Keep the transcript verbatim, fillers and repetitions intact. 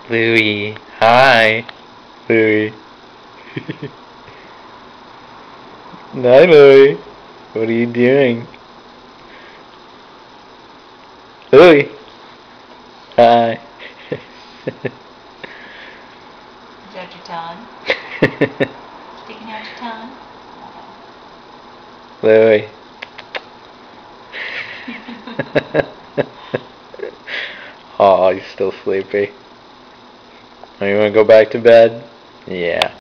Louie, hi. Louie. Hi, Louie. What are you doing? Louie. Hi. Is that your tongue? Sticking out your tongue? Louie. Oh, you're still sleepy. Oh, you want to go back to bed? Yeah.